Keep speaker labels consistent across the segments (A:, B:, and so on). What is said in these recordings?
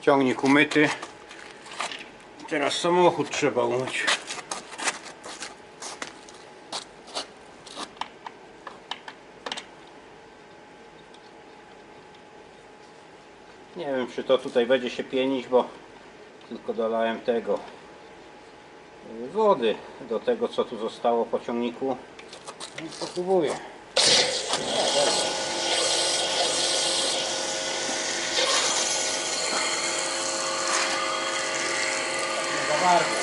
A: Ciągnik umyty. Teraz samochód trzeba umyć. Nie wiem, czy to tutaj będzie się pienić, bo tylko dolałem tego wody do tego, co tu zostało po ciągniku. I popróbuję. Nie za bardzo.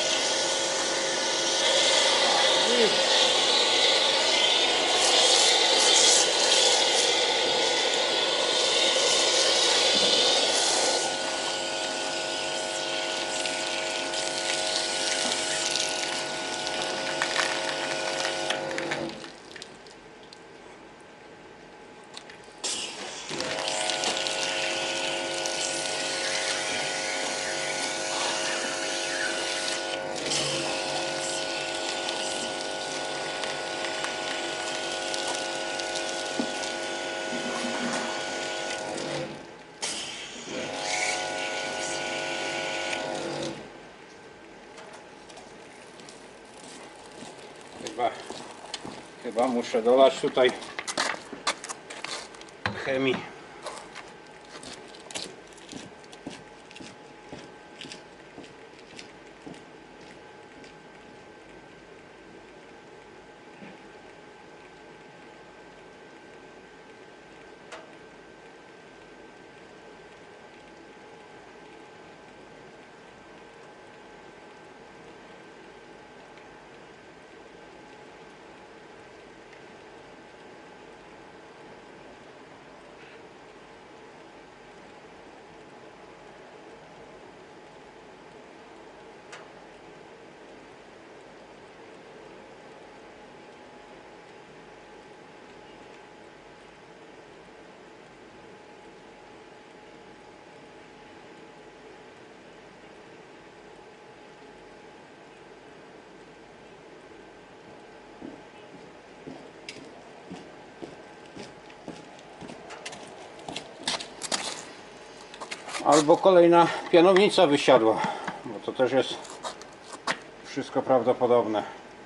A: Chyba muszę dolać tutaj chemii. Albo kolejna pianownica wysiadła, bo to też jest wszystko prawdopodobne.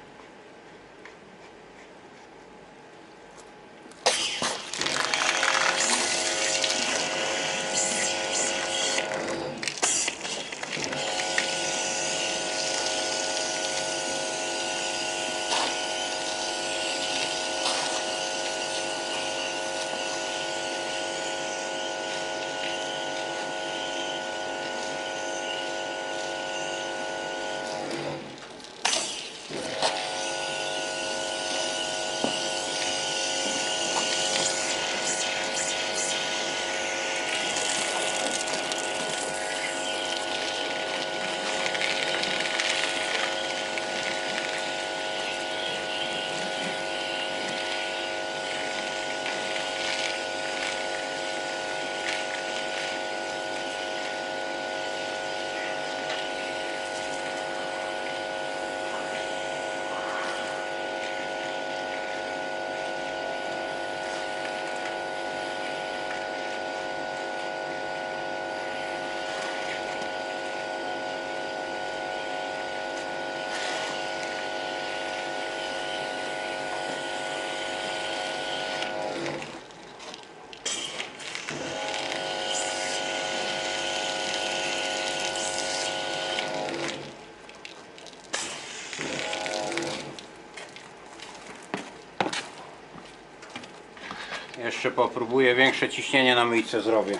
A: Jeszcze popróbuję, większe ciśnienie na myjce zrobię.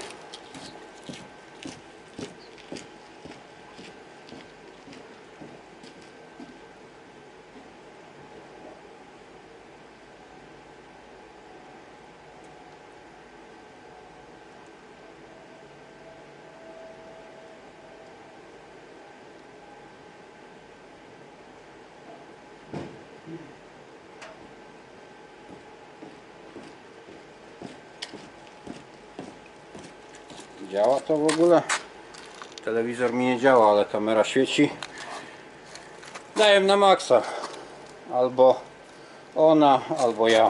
A: Działa to w ogóle? Telewizor mi nie działa, ale kamera świeci. Daję na maksa. Albo ona, albo ja.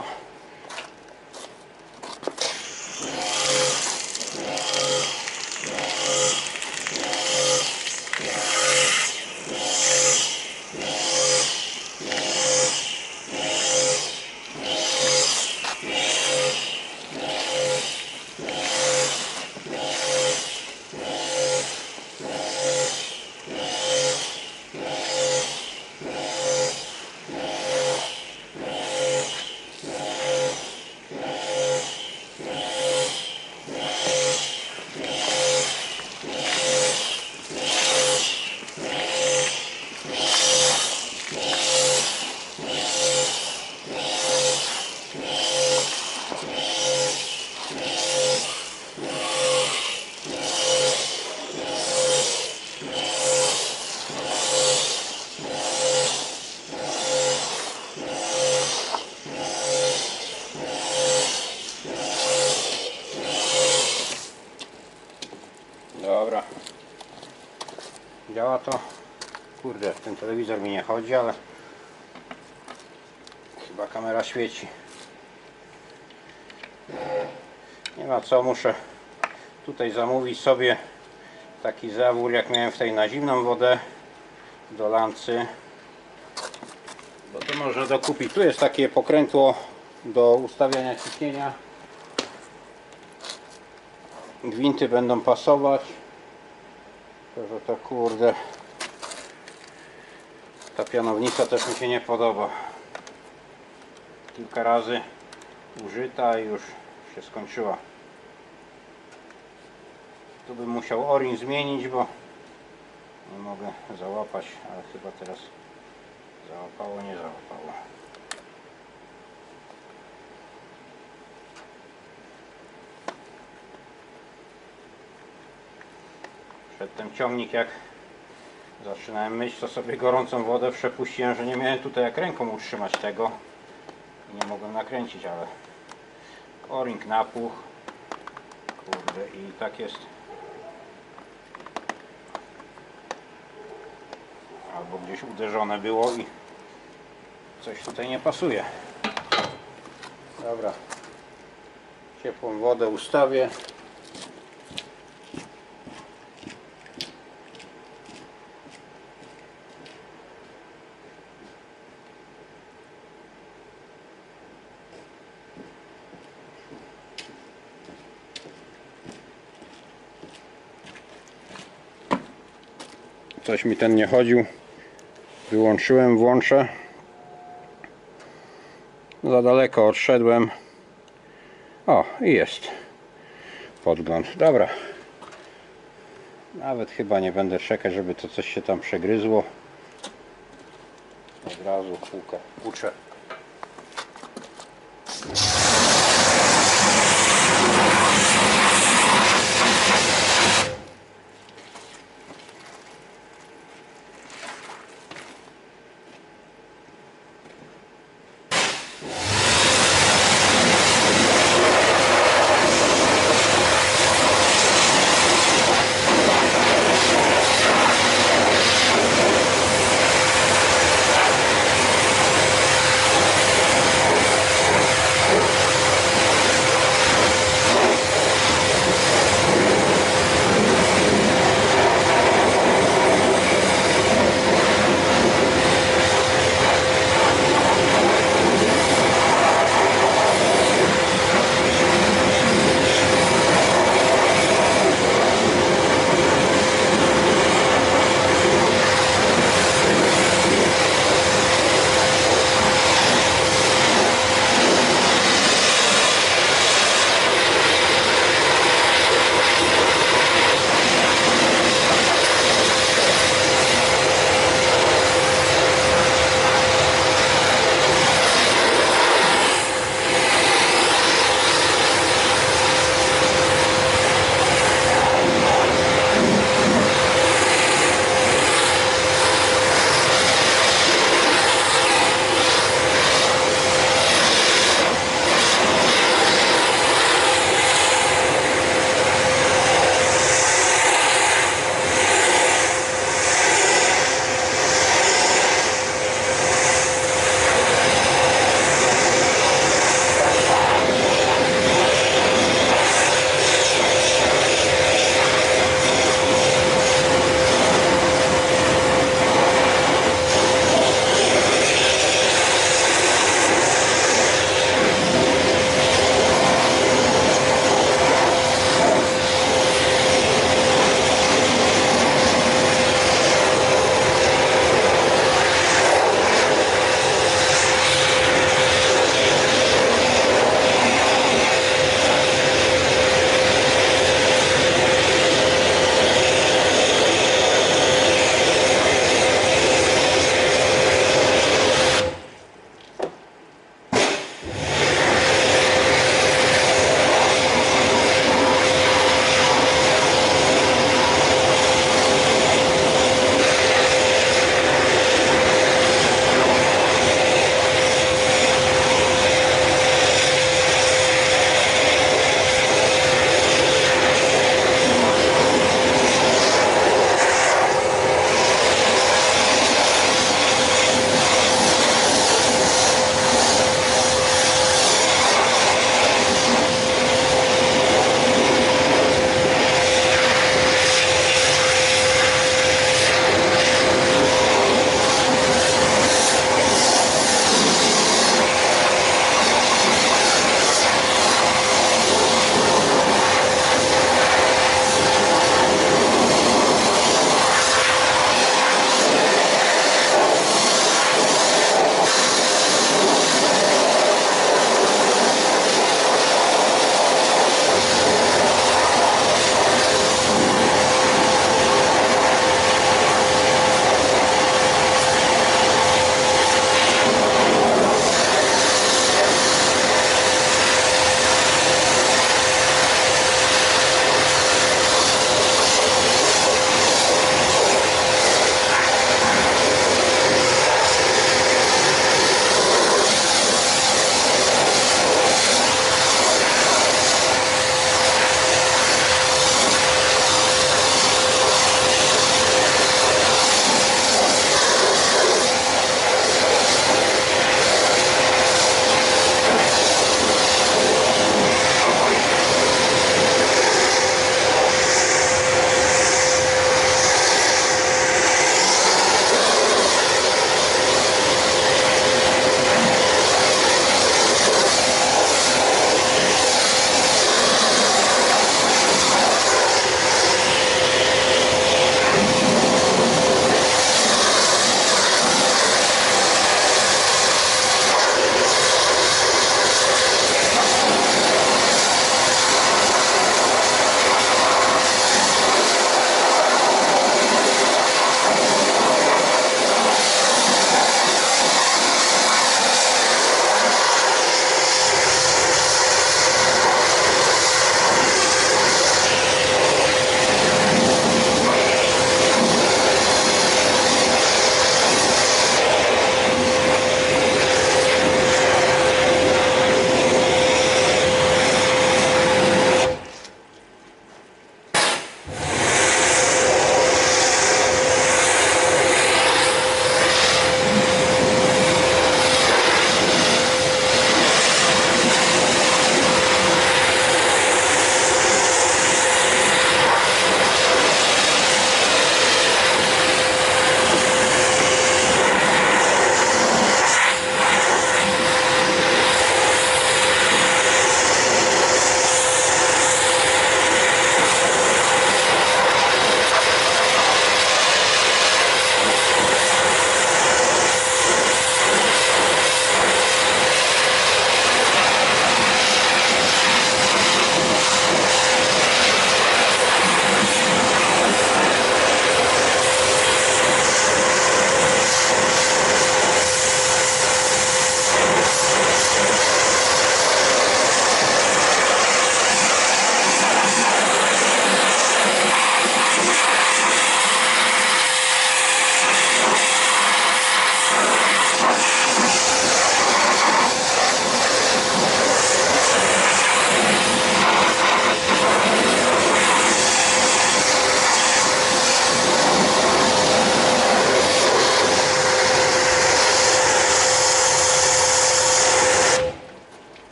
A: Działa to? Kurde, ten telewizor mi nie chodzi, ale chyba kamera świeci. Nie ma co, muszę tutaj zamówić sobie taki zawór, jak miałem w tej na zimną wodę do lancy, bo to można dokupić. Tu jest takie pokrętło do ustawiania ciśnienia. Gwinty będą pasować. To, że to kurde, ta pianownica też mi się nie podoba. Kilka razy użyta i już się skończyła. Tu bym musiał o-ring zmienić, bo nie mogę załapać, ale chyba teraz załapało, nie załapało. Przedtem ciągnik, jak zaczynałem myć, to sobie gorącą wodę przepuściłem, że nie miałem tutaj jak ręką utrzymać tego i nie mogłem nakręcić, ale o-ring napuch, kurde, i tak jest. Albo gdzieś uderzone było i coś tutaj nie pasuje. Dobra, ciepłą wodę ustawię. Coś mi ten nie chodził. Wyłączyłem, włączę. Za daleko odszedłem. O, i jest podgląd. Dobra. Nawet chyba nie będę czekać, żeby to coś się tam przegryzło. Od razu kółkę uczę.